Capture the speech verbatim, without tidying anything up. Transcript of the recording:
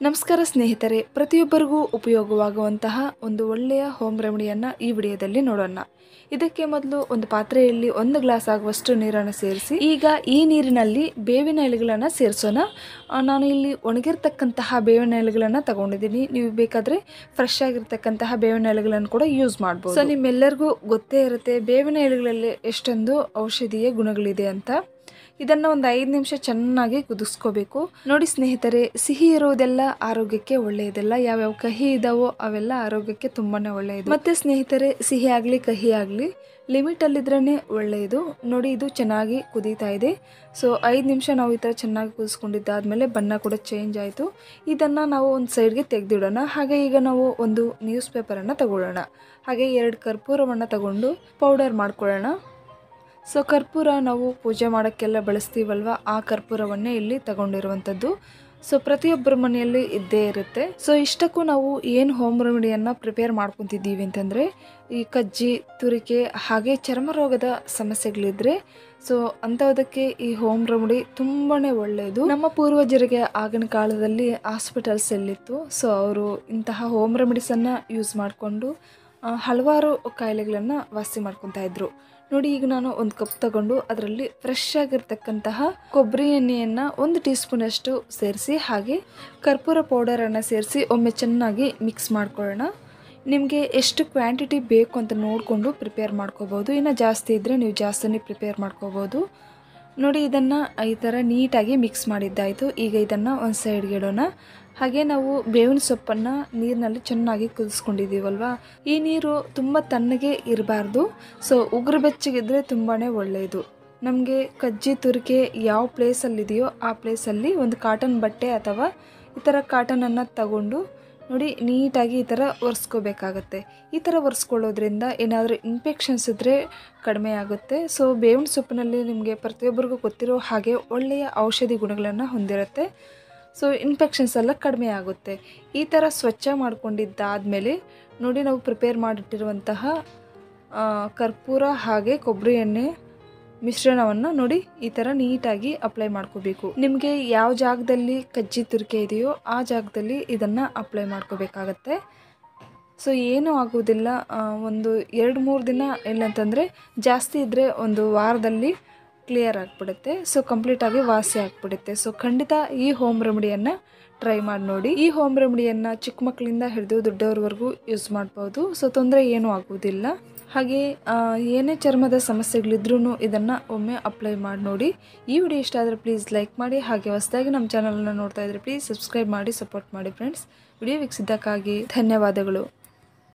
ನಮಸ್ಕಾರ ಸ್ನೇಹಿತರೆ, ಪ್ರತಿಯೊಬ್ಬರಿಗೂ ಉಪಯೋಗವಾಗುವಂತಹ ಒಂದು ಒಳ್ಳೆಯ ಹೋಮ್ ರೆಮಿಡಿಯನ್ನು ಈ ವಿಡಿಯೋದಲ್ಲಿ ನೋಡೋಣ. ಇದಕ್ಕೆ ಮೊದಲು ಒಂದು ಪಾತ್ರೆಯಲ್ಲಿ ಒಂದು ಗ್ಲಾಸ್ ಆಗುವಷ್ಟು ನೀರನ್ನು ಸೇರಿಸಿ ಈಗ ಈ ನೀರಿನಲ್ಲಿ ಬೇವಿನ ಎಲೆಗಳನ್ನು ಸೇರಿಸೋಣ. ನಾನು ಇಲ್ಲಿ ಒಣಗಿರ್ತಕ್ಕಂತಹ ಬೇವಿನ ಎಲೆಗಳನ್ನು ತಗೊಂಡಿದ್ದೀನಿ. ನೀವು ಬೇಕಾದರೆ ಫ್ರೆಶ್ ಆಗಿರ್ತಕ್ಕಂತಹ ಬೇವಿನ ಎಲೆಗಳನ್ನು ಕೂಡ ಯೂಸ್ ಮಾಡ್ಬೋದು. ಸೊ ನಿಮ್ಮೆಲ್ಲರಿಗೂ ಗೊತ್ತೇ ಇರುತ್ತೆ ಬೇವಿನ ಎಲೆಗಳಲ್ಲಿ ಎಷ್ಟೊಂದು ಔಷಧೀಯ ಗುಣಗಳಿದೆ ಅಂತ. ಇದನ್ನು ಒಂದು ಐದು ನಿಮಿಷ ಚೆನ್ನಾಗಿ ಕುದಿಸ್ಕೋಬೇಕು. ನೋಡಿ ಸ್ನೇಹಿತರೆ, ಸಿಹಿ ಇರೋದೆಲ್ಲ ಆರೋಗ್ಯಕ್ಕೆ ಒಳ್ಳೆಯದಲ್ಲ. ಯಾವ್ಯಾವ ಕಹಿ ಇದಾವೋ ಅವೆಲ್ಲ ಆರೋಗ್ಯಕ್ಕೆ ತುಂಬಾನೇ ಒಳ್ಳೆಯದು. ಮತ್ತೆ ಸ್ನೇಹಿತರೆ, ಸಿಹಿ ಆಗಲಿ ಕಹಿ ಆಗಲಿ ಲಿಮಿಟ್ ಅಲ್ಲಿದ್ರೇ ಒಳ್ಳೆಯದು. ನೋಡಿ, ಇದು ಚೆನ್ನಾಗಿ ಕುದೀತಾ ಇದೆ. ಸೊ ಐದು ನಿಮಿಷ ನಾವು ಈ ಥರ ಚೆನ್ನಾಗಿ ಕುದಿಸ್ಕೊಂಡಿದ್ದಾದ್ಮೇಲೆ ಬಣ್ಣ ಕೂಡ ಚೇಂಜ್ ಆಯಿತು. ಇದನ್ನು ನಾವು ಒಂದು ಸೈಡ್ಗೆ ತೆಗೆದಿಡೋಣ. ಹಾಗೆ ಈಗ ನಾವು ಒಂದು ನ್ಯೂಸ್ ಪೇಪರನ್ನು ತಗೊಳ್ಳೋಣ. ಹಾಗೆ ಎರಡು ಕರ್ಪೂರವನ್ನು ತಗೊಂಡು ಪೌಡರ್ ಮಾಡ್ಕೊಳ್ಳೋಣ. ಸೊ ಕರ್ಪೂರ ನಾವು ಪೂಜೆ ಮಾಡೋಕ್ಕೆಲ್ಲ ಬಳಸ್ತೀವಲ್ವ, ಆ ಕರ್ಪೂರವನ್ನೇ ಇಲ್ಲಿ ತಗೊಂಡಿರುವಂಥದ್ದು. ಸೊ ಪ್ರತಿಯೊಬ್ಬರ ಮನೆಯಲ್ಲಿ ಇದ್ದೇ ಇರುತ್ತೆ. ಸೊ ಇಷ್ಟಕ್ಕೂ ನಾವು ಏನು ಹೋಮ್ ರೆಮಿಡಿಯನ್ನು ಪ್ರಿಪೇರ್ ಮಾಡ್ಕೊತಿದ್ದೀವಿ ಅಂತಂದರೆ, ಈ ಕಜ್ಜಿ, ತುರಿಕೆ ಹಾಗೆ ಚರ್ಮ ರೋಗದ ಸಮಸ್ಯೆಗಳಿದ್ರೆ ಸೊ ಅಂಥದಕ್ಕೆ ಈ ಹೋಮ್ ರೆಮಿಡಿ ತುಂಬಾ ಒಳ್ಳೆಯದು. ನಮ್ಮ ಪೂರ್ವಜರಿಗೆ ಆಗಿನ ಕಾಲದಲ್ಲಿ ಹಾಸ್ಪಿಟಲ್ಸ್ ಎಲ್ಲಿತ್ತು, ಸೊ ಅವರು ಇಂತಹ ಹೋಮ್ ರೆಮಿಡೀಸನ್ನು ಯೂಸ್ ಮಾಡಿಕೊಂಡು ಹಲವಾರು ಕಾಯಿಲೆಗಳನ್ನು ವಾಸಿ ಮಾಡ್ಕೊತಾ ಇದ್ರು. ನೋಡಿ, ಈಗ ನಾನು ಒಂದು ಕಪ್ ತಗೊಂಡು ಅದರಲ್ಲಿ ಫ್ರೆಶ್ ಆಗಿರ್ತಕ್ಕಂತಹ ಕೊಬ್ಬರಿ ಎಣ್ಣೆಯನ್ನು ಒಂದು ಟೀ ಸ್ಪೂನ್ ಅಷ್ಟು ಸೇರಿಸಿ ಹಾಗೆ ಕರ್ಪೂರ ಪೌಡರನ್ನು ಸೇರಿಸಿ ಒಮ್ಮೆ ಚೆನ್ನಾಗಿ ಮಿಕ್ಸ್ ಮಾಡ್ಕೊಳ್ಳೋಣ. ನಿಮಗೆ ಎಷ್ಟು ಕ್ವಾಂಟಿಟಿ ಬೇಕು ಅಂತ ನೋಡಿಕೊಂಡು ಪ್ರಿಪೇರ್ ಮಾಡ್ಕೋಬೋದು. ಇನ್ನು ಜಾಸ್ತಿ ಇದ್ದರೆ ನೀವು ಜಾಸ್ತಿನೇ ಪ್ರಿಪೇರ್ ಮಾಡ್ಕೋಬೋದು. ನೋಡಿ, ಇದನ್ನು ಈ ಥರ ನೀಟಾಗಿ ಮಿಕ್ಸ್ ಮಾಡಿದ್ದಾಯಿತು. ಈಗ ಇದನ್ನು ಒಂದು ಸೈಡ್ಗೆ ಇಡೋಣ. ಹಾಗೆ ನಾವು ಬೇವಿನ ಸೊಪ್ಪನ್ನು ನೀರಿನಲ್ಲಿ ಚೆನ್ನಾಗಿ ಕುದಿಸ್ಕೊಂಡಿದ್ದೀವಲ್ವ, ಈ ನೀರು ತುಂಬ ತಣ್ಣಗೆ ಇರಬಾರ್ದು. ಸೊ ಉಗುರು ಬೆಚ್ಚಗಿದ್ರೆ ತುಂಬಾ ಒಳ್ಳೆಯದು. ನಮಗೆ ಕಜ್ಜಿ ತುರಿಕೆ ಯಾವ ಪ್ಲೇಸಲ್ಲಿದೆಯೋ ಆ ಪ್ಲೇಸಲ್ಲಿ ಒಂದು ಕಾಟನ್ ಬಟ್ಟೆ ಅಥವಾ ಈ ಥರ ಕಾಟನನ್ನು ತಗೊಂಡು ನೋಡಿ ನೀಟಾಗಿ ಈ ಥರ ಒರೆಸ್ಕೋಬೇಕಾಗತ್ತೆ. ಈ ಥರ ಒರೆಸ್ಕೊಳ್ಳೋದ್ರಿಂದ ಏನಾದರೂ ಇನ್ಫೆಕ್ಷನ್ಸ್ ಇದ್ದರೆ ಕಡಿಮೆ ಆಗುತ್ತೆ. ಸೊ ಬೇವಿನ ಸೊಪ್ಪಿನಲ್ಲಿ ನಿಮಗೆ ಪ್ರತಿಯೊಬ್ಬರಿಗೂ ಗೊತ್ತಿರೋ ಹಾಗೆ ಒಳ್ಳೆಯ ಔಷಧಿ ಗುಣಗಳನ್ನು ಹೊಂದಿರುತ್ತೆ. ಸೊ ಇನ್ಫೆಕ್ಷನ್ಸ್ ಎಲ್ಲ ಕಡಿಮೆ ಆಗುತ್ತೆ. ಈ ಥರ ಸ್ವಚ್ಛ ಮಾಡ್ಕೊಂಡಿದ್ದಾದಮೇಲೆ ನೋಡಿ, ನಾವು ಪ್ರಿಪೇರ್ ಮಾಡಿಟ್ಟಿರುವಂತಹ ಕರ್ಪೂರ ಹಾಗೆ ಕೊಬ್ಬರಿ ಎಣ್ಣೆ ಮಿಶ್ರಣವನ್ನು ನೋಡಿ ಈ ಥರ ನೀಟಾಗಿ ಅಪ್ಲೈ ಮಾಡ್ಕೋಬೇಕು. ನಿಮಗೆ ಯಾವ ಜಾಗದಲ್ಲಿ ಕಜ್ಜಿ ತುರಿಕೆ ಇದೆಯೋ ಆ ಜಾಗದಲ್ಲಿ ಇದನ್ನು ಅಪ್ಲೈ ಮಾಡ್ಕೋಬೇಕಾಗತ್ತೆ. ಸೊ ಏನೂ ಆಗೋದಿಲ್ಲ. ಒಂದು ಎರಡು ಮೂರು ದಿನ ಇಲ್ಲಂತಂದರೆ ಜಾಸ್ತಿ ಇದ್ದರೆ ಒಂದು ವಾರದಲ್ಲಿ ಕ್ಲಿಯರ್ ಆಗಿಬಿಡುತ್ತೆ. ಸೊ ಕಂಪ್ಲೀಟಾಗಿ ವಾಸಿ ಆಗಿಬಿಡುತ್ತೆ. ಸೊ ಖಂಡಿತ ಈ ಹೋಮ್ ರೆಮಿಡಿಯನ್ನು ಟ್ರೈ ಮಾಡಿ ನೋಡಿ. ಈ ಹೋಮ್ ರೆಮಿಡಿಯನ್ನು ಚಿಕ್ಕ ಮಕ್ಕಳಿಂದ ಹಿಡಿದು ದೊಡ್ಡವ್ರವರೆಗೂ ಯೂಸ್ ಮಾಡ್ಬೋದು. ಸೊ ತೊಂದರೆ ಏನೂ ಆಗೋದಿಲ್ಲ. ಹಾಗೆ ಏನೇ ಚರ್ಮದ ಸಮಸ್ಯೆಗಳಿದ್ರೂ ಇದನ್ನು ಒಮ್ಮೆ ಅಪ್ಲೈ ಮಾಡಿ ನೋಡಿ. ಈ ವಿಡಿಯೋ ಇಷ್ಟ ಆದರೆ ಪ್ಲೀಸ್ ಲೈಕ್ ಮಾಡಿ. ಹಾಗೆ ಹೊಸದಾಗಿ ನಮ್ಮ ಚಾನಲನ್ನು ನೋಡ್ತಾ ಇದ್ದರೆ ಪ್ಲೀಸ್ ಸಬ್ಸ್ಕ್ರೈಬ್ ಮಾಡಿ ಸಪೋರ್ಟ್ ಮಾಡಿ ಫ್ರೆಂಡ್ಸ್. ವಿಡಿಯೋ ವೀಕ್ಷಿಸಿದ್ದಕ್ಕಾಗಿ ಧನ್ಯವಾದಗಳು.